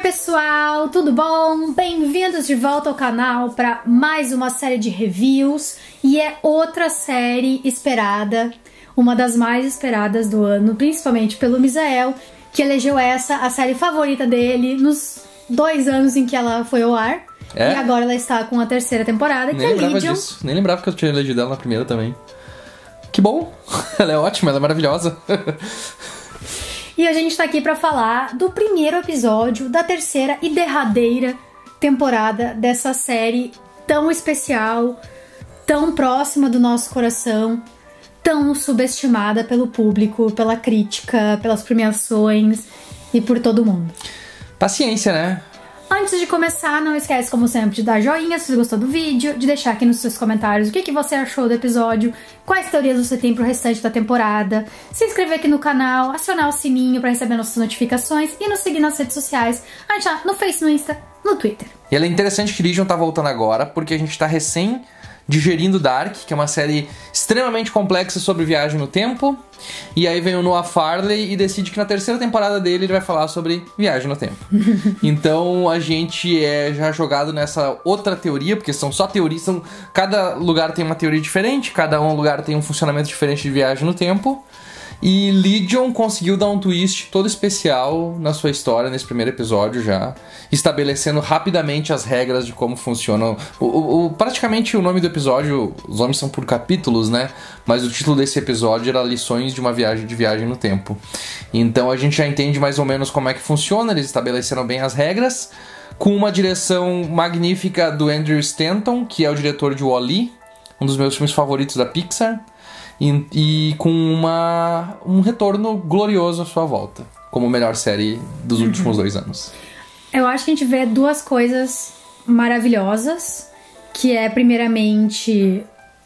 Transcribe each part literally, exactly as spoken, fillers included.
pessoal, tudo bom? Bem-vindos de volta ao canal para mais uma série de reviews e é outra série esperada, uma das mais esperadas do ano, principalmente pelo Misael, que elegeu essa a série favorita dele nos dois anos em que ela foi ao ar. É? E agora ela está com a terceira temporada, que Nem é lembrava Legion. disso. Nem lembrava que eu tinha elegido ela na primeira também. Que bom! Ela é ótima, ela é maravilhosa. E a gente tá aqui pra falar do primeiro episódio da terceira e derradeira temporada dessa série tão especial, tão próxima do nosso coração, tão subestimada pelo público, pela crítica, pelas premiações e por todo mundo. Paciência, né? Antes de começar, não esquece, como sempre, de dar joinha se você gostou do vídeo, de deixar aqui nos seus comentários o que, que você achou do episódio, quais teorias você tem pro restante da temporada, se inscrever aqui no canal, acionar o sininho pra receber nossas notificações e nos seguir nas redes sociais. A gente tá no Face, no Insta, no Twitter. E ela é interessante que Legion tá voltando agora, porque a gente tá recém digerindo Dark, que é uma série extremamente complexa sobre viagem no tempo. E aí vem o Noah Farley e decide que na terceira temporada dele ele vai falar sobre viagem no tempo. Então a gente é já jogado nessa outra teoria, porque são só teorias, são, cada lugar tem uma teoria diferente, cada um lugar tem um funcionamento diferente de viagem no tempo. E Legion conseguiu dar um twist todo especial na sua história nesse primeiro episódio já, estabelecendo rapidamente as regras de como funcionam. O, o, o, praticamente o nome do episódio, os nomes são por capítulos, né? Mas o título desse episódio era Lições de uma viagem de viagem no tempo. Então a gente já entende mais ou menos como é que funciona, eles estabeleceram bem as regras, com uma direção magnífica do Andrew Stanton, que é o diretor de Wall-E, um dos meus filmes favoritos da Pixar. E, e com uma, um retorno glorioso à sua volta, como melhor série dos uhum. últimos dois anos. Eu acho que a gente vê duas coisas maravilhosas, que é primeiramente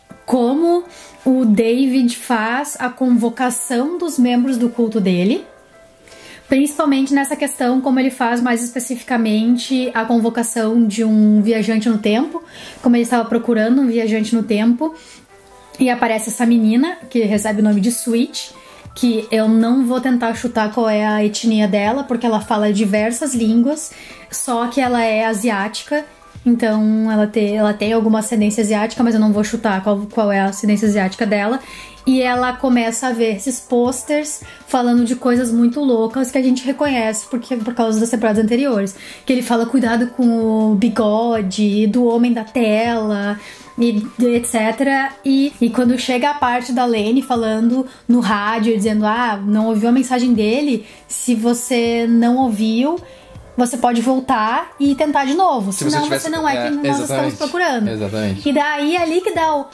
como o David faz a convocação dos membros do culto dele, principalmente nessa questão como ele faz mais especificamente a convocação de um viajante no tempo, como ele estava procurando um viajante no tempo. E aparece essa menina, que recebe o nome de Switch, que eu não vou tentar chutar qual é a etnia dela, porque ela fala diversas línguas, só que ela é asiática, então ela tem, ela tem alguma ascendência asiática, mas eu não vou chutar qual, qual é a ascendência asiática dela. E ela começa a ver esses posters falando de coisas muito loucas que a gente reconhece porque, por causa das temporadas anteriores. Que ele fala cuidado com o bigode, do homem da tela, e etcétera. E, e quando chega a parte da Lane falando no rádio, dizendo, ah, não ouviu a mensagem dele, se você não ouviu, você pode voltar e tentar de novo. Se Senão você, tivesse... você não é, é quem nós exatamente. estamos procurando. Exatamente. E daí é ali que dá o...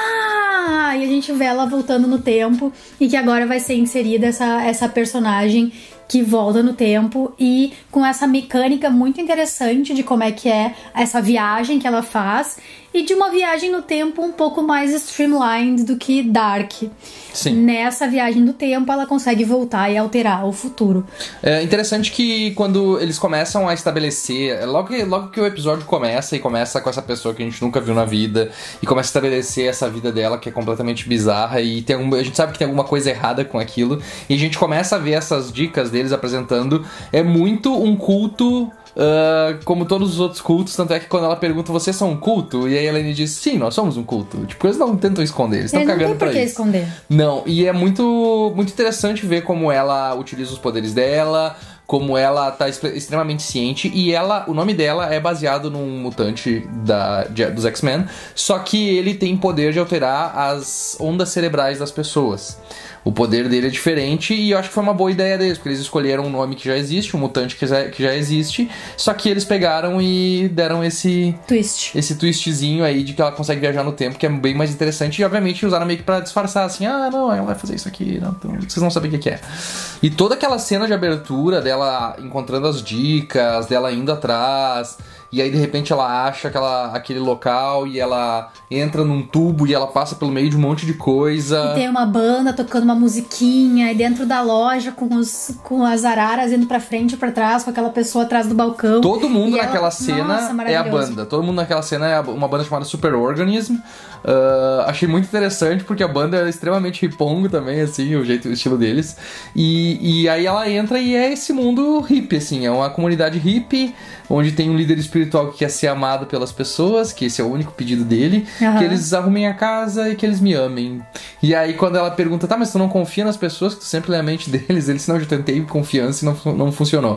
Ah! E a gente vê ela voltando no tempo e que agora vai ser inserida essa, essa personagem que volta no tempo e com essa mecânica muito interessante de como é que é essa viagem que ela faz e de uma viagem no tempo um pouco mais streamlined do que Dark. Sim. Nessa viagem do tempo ela consegue voltar e alterar o futuro. É interessante que quando eles começam a estabelecer, logo que, logo que o episódio começa e começa com essa pessoa que a gente nunca viu na vida e começa a estabelecer essa vida dela que é completamente bizarra e tem algum, a gente sabe que tem alguma coisa errada com aquilo e a gente começa a ver essas dicas deles apresentando, é muito um culto uh, como todos os outros cultos, tanto é que quando ela pergunta, vocês são um culto? E aí a Elaine diz, sim, nós somos um culto. Tipo, eles não tentam esconder, eles estão cagando pra isso. Não tem por que esconder. Não, e é muito, muito interessante ver como ela utiliza os poderes dela, como ela tá extremamente ciente, e ela, o nome dela é baseado num mutante da, de, dos X-Men, só que ele tem poder de alterar as ondas cerebrais das pessoas. O poder dele é diferente e eu acho que foi uma boa ideia deles, porque eles escolheram um nome que já existe, um mutante que já, que já existe, só que eles pegaram e deram esse twist. Esse twistzinho aí de que ela consegue viajar no tempo, que é bem mais interessante, e obviamente usaram meio que pra disfarçar, assim, ah, não, ela vai fazer isso aqui, não, então, vocês não sabem o que é. E toda aquela cena de abertura dela encontrando as dicas, dela indo atrás, e aí de repente ela acha aquela, aquele local e ela entra num tubo e ela passa pelo meio de um monte de coisa. E tem uma banda tocando uma musiquinha, e dentro da loja com, os, com as araras indo pra frente e pra trás, com aquela pessoa atrás do balcão. Todo mundo naquela ela... cena Nossa, é a banda. Todo mundo naquela cena é uma banda chamada Super Organism. Uh, achei muito interessante porque a banda é extremamente ripongo também, assim, o jeito, o estilo deles. E, e aí ela entra e é esse mundo hippie, assim, é uma comunidade hippie, onde tem um líder espiritual que quer ser amado pelas pessoas, que esse é o único pedido dele, uhum. que eles arrumem a casa e que eles me amem. E aí quando ela pergunta, tá, mas tu não confia nas pessoas, que tu sempre lê a mente deles, eles, não, eu já tentei confiança e não, não funcionou.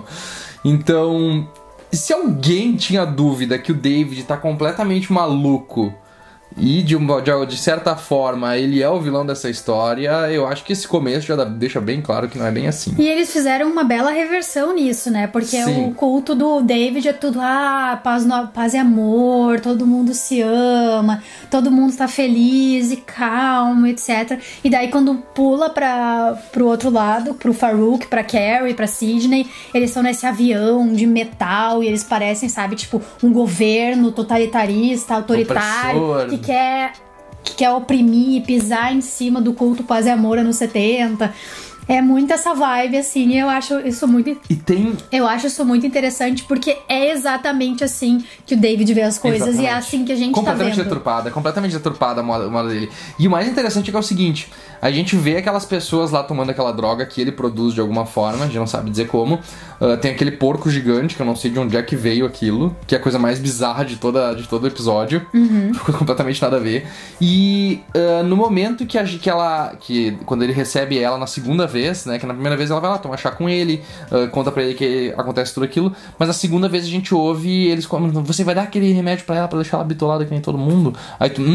Então, se alguém tinha dúvida que o David tá completamente maluco e de, uma, de, de certa forma ele é o vilão dessa história, eu acho que esse começo já deixa bem claro que não é bem assim. E eles fizeram uma bela reversão nisso, né? Porque Sim. o culto do David é tudo, ah, paz, no, paz e amor, todo mundo se ama, todo mundo tá feliz e calmo, etcétera. E daí quando pula pra, pro outro lado, pro Farouk, pra Carrie, pra Sidney, eles estão nesse avião de metal e eles parecem, sabe, tipo, um governo totalitarista, autoritário, Opressor. que quer, que quer oprimir, pisar em cima do culto paz e amor anos setenta. É muito essa vibe, assim, e eu acho isso muito... E tem... Eu acho isso muito interessante, porque é exatamente assim que o David vê as coisas, exatamente. E é assim que a gente tá vendo. Completamente deturpada, completamente deturpada a moda, a moda dele. E o mais interessante é que é o seguinte, a gente vê aquelas pessoas lá tomando aquela droga que ele produz de alguma forma, a gente não sabe dizer como. Uh, tem aquele porco gigante, que eu não sei de onde é que veio aquilo, que é a coisa mais bizarra de, toda, de todo o episódio. Uhum. Completamente nada a ver. E uh, no momento que, a, que ela... que quando ele recebe ela na segunda vez, né, que na primeira vez ela vai lá tomar chá com ele, uh, conta pra ele que acontece tudo aquilo, mas na segunda vez a gente ouve eles como, você vai dar aquele remédio pra ela pra deixar ela bitolada que nem todo mundo? Aí tu,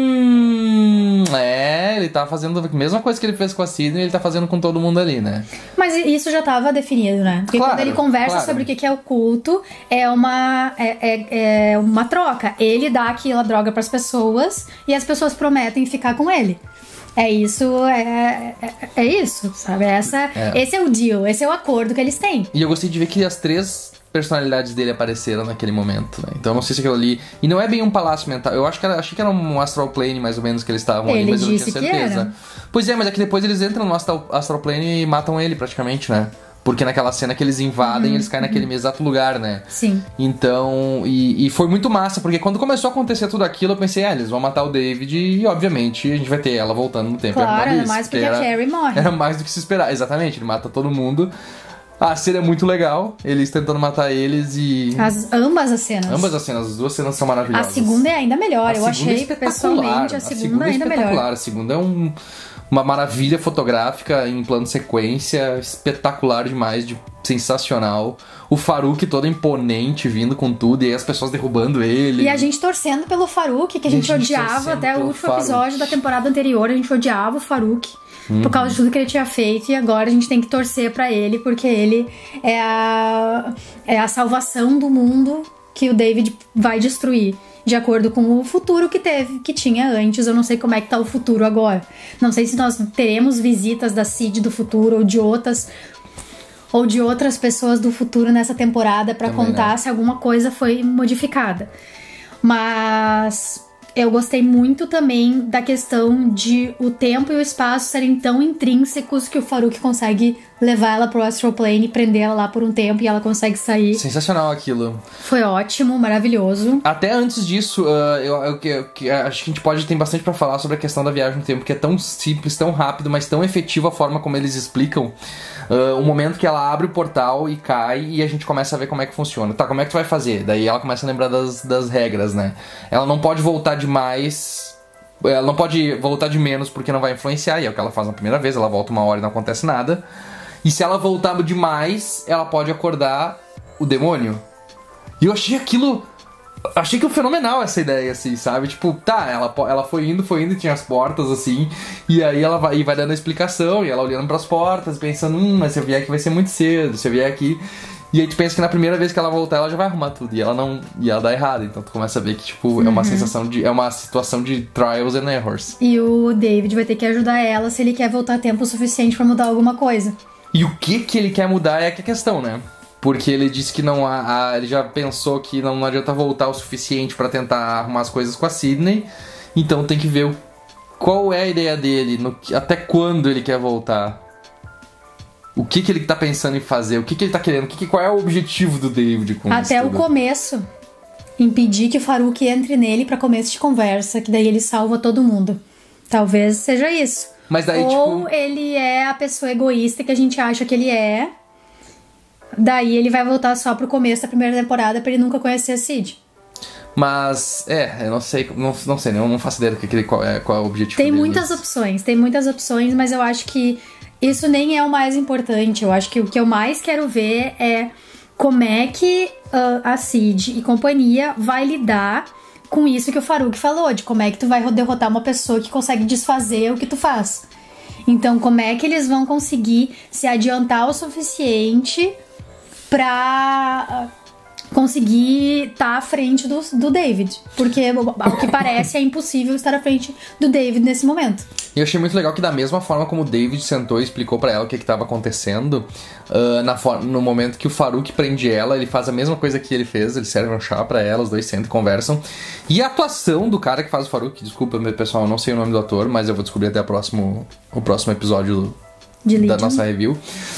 hum, é, ele tá fazendo a mesma coisa que ele fez com a Sidney, ele tá fazendo com todo mundo ali, né? Mas isso já tava definido, né? Porque claro, quando ele conversa claro. sobre o que é o culto, é uma, é, é, é uma troca. Ele dá aquela droga pras pessoas e as pessoas prometem ficar com ele. É isso, é, é, é isso, sabe? Essa, é. Esse é o deal, esse é o acordo que eles têm. E eu gostei de ver que as três personalidades dele apareceram naquele momento, né? Então eu não sei se aquilo ali... E não é bem um palácio mental, eu acho que era, achei que era um astral plane mais ou menos que eles estavam ali, mas eu não tinha certeza. Pois é, mas é que depois eles entram no astral, astral plane e matam ele praticamente, né? Porque naquela cena que eles invadem, uhum, eles caem uhum. naquele exato lugar, né? Sim. Então, e, e foi muito massa, porque quando começou a acontecer tudo aquilo, eu pensei, ah, eles vão matar o David e, obviamente, a gente vai ter ela voltando no tempo. Claro, ainda mais porque era, a Carrie morre. Era mais do que se esperar, exatamente, ele mata todo mundo. A cena é muito legal, eles tentando matar eles e... As, ambas as cenas. Ambas as cenas, as duas cenas são maravilhosas. A segunda é ainda melhor, a eu achei, é pessoalmente, a segunda, a segunda é ainda melhor. A segunda é um... uma maravilha fotográfica em plano sequência, espetacular demais, de sensacional. O Farouk todo imponente, vindo com tudo, e aí as pessoas derrubando ele. E a gente torcendo pelo Farouk, que a gente, a gente odiava até o último Farouk. episódio da temporada anterior, a gente odiava o Farouk. Uhum. Por causa de tudo que ele tinha feito, e agora a gente tem que torcer pra ele, porque ele é a, é a salvação do mundo que o David vai destruir. De acordo com o futuro que teve, que tinha antes. Eu não sei como é que tá o futuro agora. Não sei se nós teremos visitas da Cid do futuro ou de outras ou de outras pessoas do futuro nessa temporada pra Também contar não. se alguma coisa foi modificada. Mas eu gostei muito também da questão de o tempo e o espaço serem tão intrínsecos que o Farouk consegue levar ela pro Astral Plane e prender ela lá por um tempo e ela consegue sair. Sensacional aquilo. Foi ótimo, maravilhoso. Até antes disso, uh, eu, eu, eu, eu acho que a gente pode ter bastante pra falar sobre a questão da viagem no tempo, que é tão simples, tão rápido, mas tão efetiva a forma como eles explicam. Uh, o momento que ela abre o portal e cai e a gente começa a ver como é que funciona. Tá, como é que tu vai fazer? Daí ela começa a lembrar das, das regras, né? Ela não pode voltar demais... Ela não pode voltar de menos porque não vai influenciar, e é o que ela faz na primeira vez, ela volta uma hora e não acontece nada. E se ela voltar demais, ela pode acordar o demônio. E eu achei aquilo... Achei que foi fenomenal essa ideia, assim, sabe? Tipo, tá, ela, ela foi indo, foi indo e tinha as portas, assim. E aí ela vai, e vai dando a explicação, e ela olhando pras portas, pensando, hum, mas se eu vier aqui vai ser muito cedo, se eu vier aqui... E aí tu pensa que na primeira vez que ela voltar, ela já vai arrumar tudo. E ela não... E ela dá errado. Então tu começa a ver que, tipo, uhum. é uma sensação de... É uma situação de trials and errors. E o David vai ter que ajudar ela se ele quer voltar tempo suficiente pra mudar alguma coisa. E o que que ele quer mudar é que a questão, né? Porque ele disse que não há, ele já pensou que não, não adianta voltar o suficiente pra tentar arrumar as coisas com a Sydney. Então tem que ver o, qual é a ideia dele, no, até quando ele quer voltar. O que, que ele tá pensando em fazer, o que, que ele tá querendo, o que, que, qual é o objetivo do David com Até isso o tudo. começo. Impedir que o Farouk entre nele pra começo de conversa, que daí ele salva todo mundo. Talvez seja isso. Mas daí, Ou tipo... ele é a pessoa egoísta que a gente acha que ele é. Daí ele vai voltar só pro começo da primeira temporada pra ele nunca conhecer a Cid. Mas, é, eu não sei, não, não sei, eu não faço ideia do que, que ele, qual, é, qual é o objetivo Tem dele. muitas opções, tem muitas opções, mas eu acho que isso nem é o mais importante. Eu acho que o que eu mais quero ver é como é que uh, a Cid e companhia vai lidar com isso que o Farouk falou, de como é que tu vai derrotar uma pessoa que consegue desfazer o que tu faz. Então, como é que eles vão conseguir se adiantar o suficiente pra conseguir estar à frente do, do David. Porque, ao que parece, é impossível estar à frente do David nesse momento. E eu achei muito legal que da mesma forma como o David sentou e explicou pra ela o que estava acontecendo, uh, na for- no momento que o Farouk prende ela, ele faz a mesma coisa que ele fez, ele serve um chá pra ela, os dois sentam e conversam. E a atuação do cara que faz o Farouk, desculpa, pessoal, eu não sei o nome do ator, mas eu vou descobrir até o próximo, o próximo episódio De da Legion. nossa review.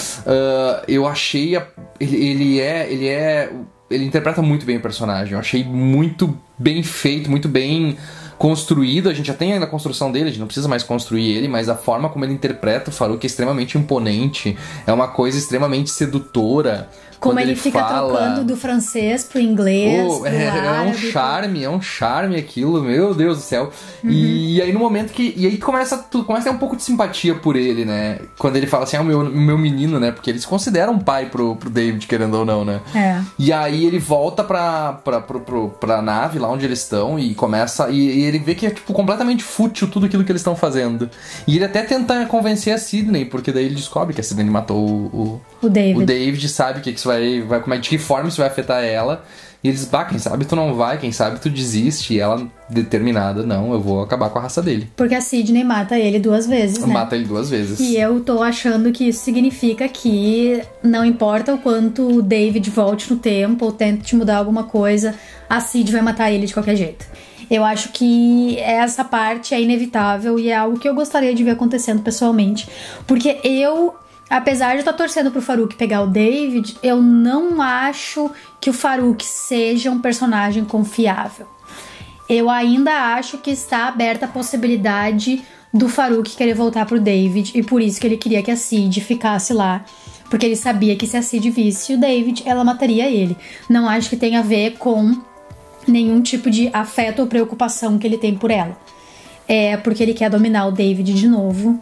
Uh, eu achei... A, ele, ele é... Ele é... Ele interpreta muito bem o personagem. Eu achei muito bem feito, muito bem construído. A gente já tem ainda a construção dele, a gente não precisa mais construir ele, mas a forma como ele interpreta o Farouk é extremamente imponente. É uma coisa extremamente sedutora. Como ele, ele fica fala... trocando do francês pro inglês, Oh, pro é, árabe, é um charme, é um charme aquilo, meu Deus do céu. Uhum. E, e aí no momento que... E aí tu começa, tu começa a ter um pouco de simpatia por ele, né? Quando ele fala assim, ah, o meu, meu menino, né? Porque ele se considera um pai pro, pro David, querendo ou não, né? É. E aí ele volta pra, pra, pra, pra, pra nave, lá onde eles estão, e começa... E, e ele vê que é, tipo, completamente fútil tudo aquilo que eles estão fazendo. E ele até tenta convencer a Sydney, porque daí ele descobre que a Sydney matou o... O, o David. O David sabe que isso vai... vai como é, de que forma isso vai afetar ela. E eles, bah, quem sabe tu não vai, quem sabe tu desiste. E ela, determinada, não, eu vou acabar com a raça dele. Porque a Sydney mata ele duas vezes, né? Mata ele duas vezes. E eu tô achando que isso significa que não importa o quanto o David volte no tempo ou tente mudar alguma coisa, a Cid vai matar ele de qualquer jeito. Eu acho que essa parte é inevitável e é algo que eu gostaria de ver acontecendo pessoalmente. Porque eu... Apesar de eu estar torcendo pro Farouk pegar o David, eu não acho que o Farouk seja um personagem confiável. Eu ainda acho que está aberta a possibilidade do Farouk querer voltar pro David, e por isso que ele queria que a Cid ficasse lá. Porque ele sabia que se a Cid visse o David, ela mataria ele. Não acho que tenha a ver com nenhum tipo de afeto ou preocupação que ele tem por ela. É porque ele quer dominar o David de novo.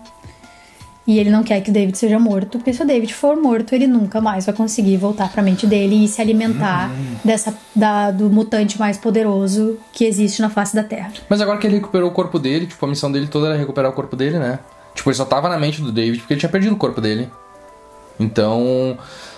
E ele não quer que o David seja morto, porque se o David for morto, ele nunca mais vai conseguir voltar pra mente dele e se alimentar hum. dessa, da, do mutante mais poderoso que existe na face da Terra. Mas agora que ele recuperou o corpo dele, tipo, a missão dele toda era recuperar o corpo dele, né? Tipo, ele só tava na mente do David porque ele tinha perdido o corpo dele. Então...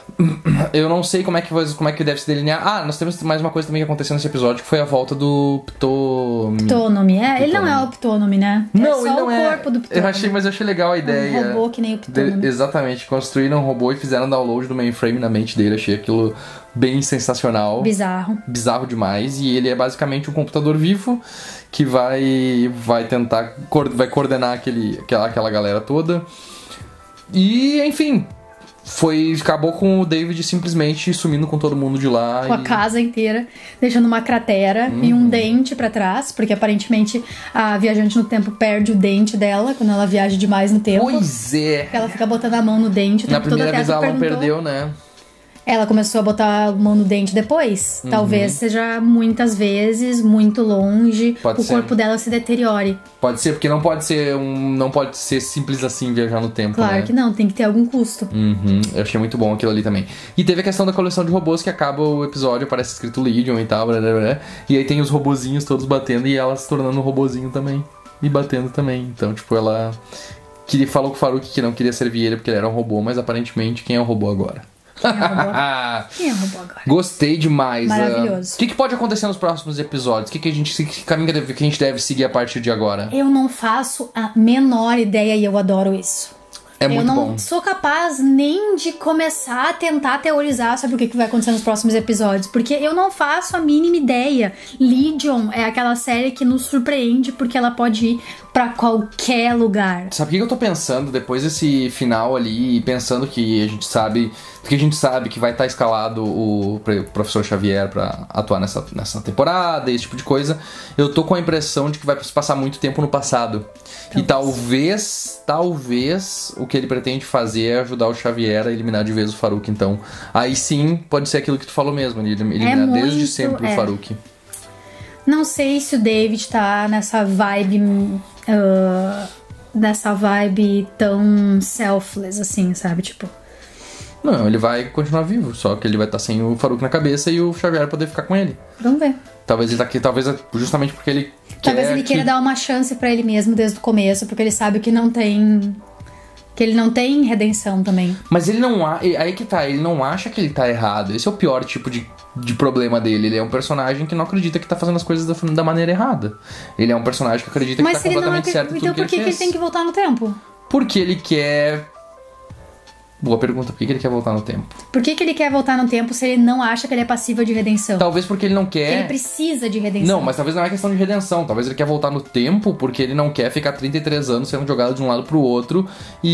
Eu não sei como é, que, como é que deve se delinear. Ah, nós temos mais uma coisa também que aconteceu nesse episódio, que foi a volta do Ptonomy. Ptonomy, é? Ele não é o Ptonomy, né? Não, é só ele não o é. corpo do Ptonomy. Eu achei, mas eu achei legal a ideia. Um robô que nem o Ptonomy. De, exatamente, construíram um robô e fizeram download do mainframe na mente dele. Achei aquilo bem sensacional. Bizarro. Bizarro demais. E ele é basicamente um computador vivo que vai, vai tentar, vai coordenar aquele, aquela, aquela galera toda. E, enfim... Foi, acabou com o David simplesmente sumindo com todo mundo de lá. Com e... a casa inteira, deixando uma cratera uhum. e um dente pra trás, porque aparentemente a viajante no tempo perde o dente dela quando ela viaja demais no tempo. Pois é. Ela fica botando a mão no dente o tempo Na primeira todo. vez ela não perdeu, né? Ela começou a botar a mão no dente depois. Uhum. Talvez seja muitas vezes, muito longe, pode o ser. corpo dela se deteriore. Pode ser, porque não pode ser um, não pode ser simples assim viajar no tempo, claro, né? que não, tem que ter algum custo. Uhum. Eu achei muito bom aquilo ali também. E teve a questão da coleção de robôs que acaba o episódio, aparece escrito Legion e tal, blá, blá, blá, e aí tem os robozinhos todos batendo e ela se tornando um robozinho também. E batendo também. Então, tipo, ela queria, falou com o Farouk que não queria servir ele porque ele era um robô, mas aparentemente quem é o robô agora? Quem é o robô? Quem é o robô agora? Gostei demais. Maravilhoso. O uh, que, que pode acontecer nos próximos episódios? O que, que a gente que caminho que a gente deve seguir a partir de agora? Eu não faço a menor ideia e eu adoro isso. É muito Eu não bom. sou capaz nem de começar a tentar teorizar sobre o que que vai acontecer nos próximos episódios, porque eu não faço a mínima ideia. Legion é aquela série que nos surpreende porque ela pode ir pra qualquer lugar. Sabe o que eu tô pensando depois desse final ali, pensando que a gente sabe, que a gente sabe que vai estar escalado o professor Xavier pra atuar nessa, nessa temporada, esse tipo de coisa. Eu tô com a impressão de que vai se passar muito tempo no passado. E talvez, talvez, o que ele pretende fazer é ajudar o Xavier a eliminar de vez o Farouk. Então, aí sim, pode ser aquilo que tu falou mesmo, ele eliminar É muito, desde sempre é. o Farouk. Não sei se o David tá nessa vibe... Uh, nessa vibe tão selfless, assim, sabe? Tipo... Não, ele vai continuar vivo, só que ele vai estar sem o Farouk na cabeça e o Xavier poder ficar com ele. Vamos ver. Talvez ele tá aqui, talvez justamente porque ele Talvez quer ele que... queira dar uma chance pra ele mesmo desde o começo, porque ele sabe que não tem... Que ele não tem redenção também. Mas ele não... A... Aí que tá, ele não acha que ele tá errado. Esse é o pior tipo de, de problema dele. Ele é um personagem que não acredita que tá fazendo as coisas da, da maneira errada. Ele é um personagem que acredita Mas que tá se ele não completamente acredita, certo em então tudo por que que, ele que ele fez. tem que voltar no tempo? Porque ele quer... Boa pergunta, por que que ele quer voltar no tempo? Por que, que ele quer voltar no tempo se ele não acha que ele é passível de redenção? Talvez porque ele não quer... Ele precisa de redenção. Não, mas talvez não é questão de redenção. Talvez ele quer voltar no tempo porque ele não quer ficar trinta e três anos sendo jogado de um lado pro outro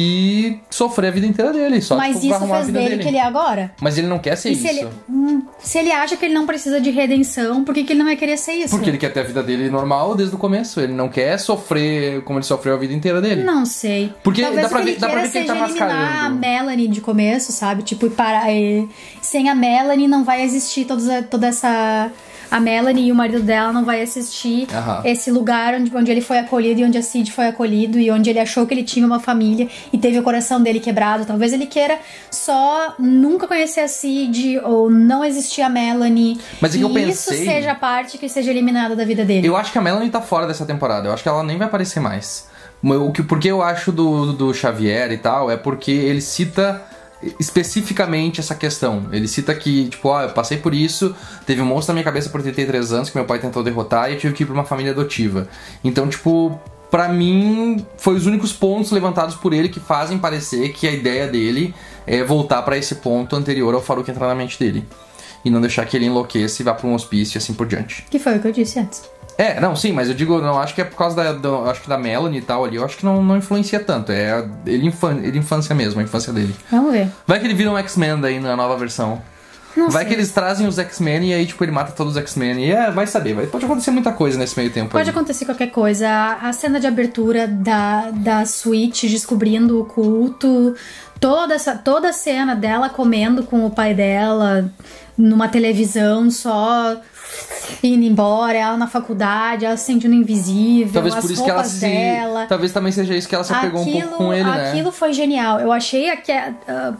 e sofrer a vida inteira dele. Só Mas tipo, pra isso arrumar a fez vida dele dele. que ele é agora? Mas ele não quer ser E isso. se ele, hum, se ele acha que ele não precisa de redenção, por que, que ele não vai querer ser isso? Porque ele quer ter a vida dele normal desde o começo. Ele não quer sofrer como ele sofreu a vida inteira dele. Não sei. Porque Talvez dá pra o que ver- ele dá pra queira ver que ele tá seja eliminar a mascarando. Melanie de começo, sabe? Tipo, e parar, e, sem a Melanie não vai existir todos, toda essa... A Melanie e o marido dela não vai assistir Aham. esse lugar onde, onde ele foi acolhido e onde a Cid foi acolhido e onde ele achou que ele tinha uma família e teve o coração dele quebrado. Talvez ele queira só nunca conhecer a Cid ou não existir a Melanie. Mas é que e eu pensei- isso seja a parte que seja eliminada da vida dele. Eu acho que a Melanie tá fora dessa temporada. Eu acho que ela nem vai aparecer mais. O que, porque eu acho do, do Xavier e tal é porque ele cita especificamente essa questão. Ele cita que, tipo, ah, eu passei por isso, teve um monstro na minha cabeça por trinta e três anos que meu pai tentou derrotar e eu tive que ir pra uma família adotiva. Então, tipo, pra mim, foi os únicos pontos levantados por ele que fazem parecer que a ideia dele é voltar pra esse ponto anterior ao Farouk entrar na mente dele. E não deixar que ele enlouqueça e vá pra um hospício e assim por diante. Que foi o que eu disse antes. É, não, sim, mas eu digo, não acho que é por causa da, da, acho que da Melanie e tal ali, eu acho que não, não influencia tanto, é ele, infan, ele infância mesmo, a infância dele. Vamos ver. Vai que ele vira um X-Men daí na nova versão. Não vai sei. que eles trazem os X-Men e aí, tipo, ele mata todos os X-Men. E é, vai saber, vai, pode acontecer muita coisa nesse meio tempo. Pode aí. acontecer qualquer coisa. A, a cena de abertura da, da Switch descobrindo o culto, toda, essa, toda a cena dela comendo com o pai dela numa televisão só indo embora, ela na faculdade, ela se sentindo invisível, Talvez as por isso que ela roupas se. dela. Talvez também seja isso que ela se apegou um pouco com ele, né? Aquilo foi genial. Eu achei que. Uh,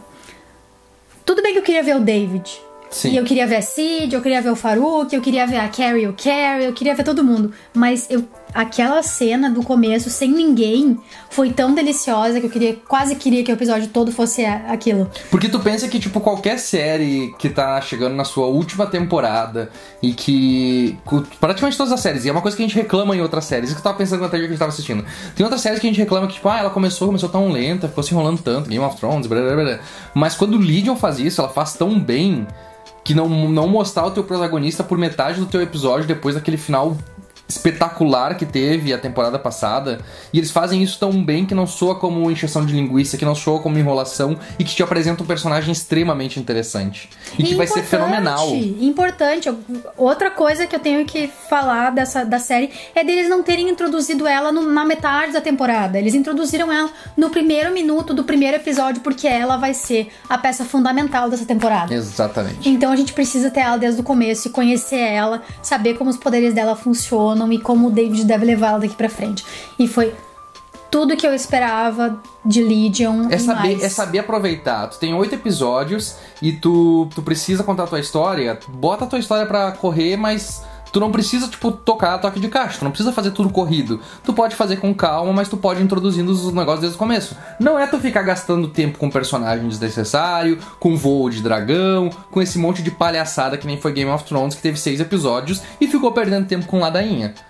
tudo bem que eu queria ver o David. Sim. E eu queria ver a Cid, eu queria ver o Farouk, eu queria ver a Carrie e o Carrie, eu queria ver todo mundo. Mas eu, aquela cena do começo, sem ninguém, foi tão deliciosa que eu queria, quase queria que o episódio todo fosse aquilo. Porque tu pensa que, tipo, qualquer série que tá chegando na sua última temporada e que... praticamente todas as séries, e é uma coisa que a gente reclama em outras séries, isso que eu tava pensando até que a gente tava assistindo. Tem outras séries que a gente reclama que, tipo, ah, ela começou, começou tão lenta, ficou se enrolando tanto, Game of Thrones, blá, blá, blá. Mas quando o Legion faz isso, ela faz tão bem que não, não mostrar o teu protagonista por metade do teu episódio depois daquele final espetacular que teve a temporada passada, e eles fazem isso tão bem que não soa como encheção de linguiça, que não soa como enrolação e que te apresenta um personagem extremamente interessante e que vai ser fenomenal. Importante. Outra coisa que eu tenho que falar dessa da série é deles não terem introduzido ela no, na metade da temporada. Eles introduziram ela no primeiro minuto do primeiro episódio porque ela vai ser a peça fundamental dessa temporada. Exatamente. Então a gente precisa ter ela desde o começo e conhecer ela, saber como os poderes dela funcionam e como o David deve levar ela daqui pra frente. E foi tudo que eu esperava de Legion É e saber, mais. é saber aproveitar. Tu tem oito episódios e tu, tu precisa contar a tua história. Bota a tua história pra correr, mas tu não precisa, tipo, tocar a toque de caixa. Tu não precisa fazer tudo corrido. Tu pode fazer com calma, mas tu pode ir introduzindo os negócios desde o começo. Não é tu ficar gastando tempo com personagem desnecessário, com voo de dragão, com esse monte de palhaçada que nem foi Game of Thrones, que teve seis episódios e ficou perdendo tempo com ladainha.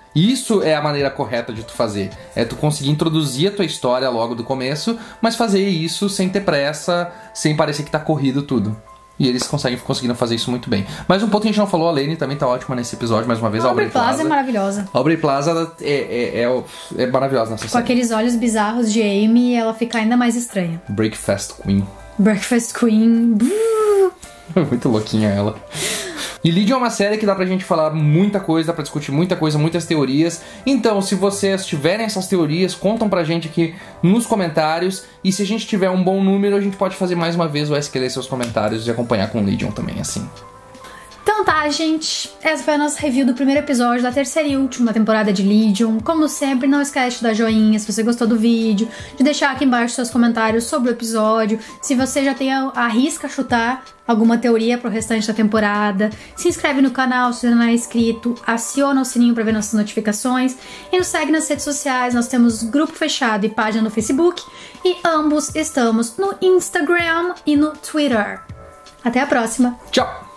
Isso é a maneira correta de tu fazer. É tu conseguir introduzir a tua história logo do começo, mas fazer isso sem ter pressa, sem parecer que tá corrido tudo. E eles conseguem, conseguiram fazer isso muito bem. Mas um ponto que a gente não falou, a Lane também tá ótima nesse episódio, mais uma vez. A Aubrey Plaza é maravilhosa. A Aubrey Plaza é, é, é, é maravilhosa nessa Com série. aqueles olhos bizarros de Amy, ela fica ainda mais estranha. Breakfast Queen. Breakfast Queen. Muito louquinha ela. E Legion é uma série que dá pra gente falar muita coisa, dá pra discutir muita coisa, muitas teorias. Então, se vocês tiverem essas teorias, contam pra gente aqui nos comentários. E se a gente tiver um bom número, a gente pode fazer mais uma vez o S Q ler seus comentários e acompanhar com Legion também, assim. Então tá, gente. Essa foi a nossa review do primeiro episódio da terceira e última temporada de Legion. Como sempre, não esquece de dar joinha se você gostou do vídeo, de deixar aqui embaixo seus comentários sobre o episódio, se você já tem a, arrisca chutar alguma teoria pro restante da temporada. Se inscreve no canal se você não é inscrito, aciona o sininho pra ver nossas notificações e nos segue nas redes sociais. Nós temos grupo fechado e página no Facebook e ambos estamos no Instagram e no Twitter. Até a próxima. Tchau!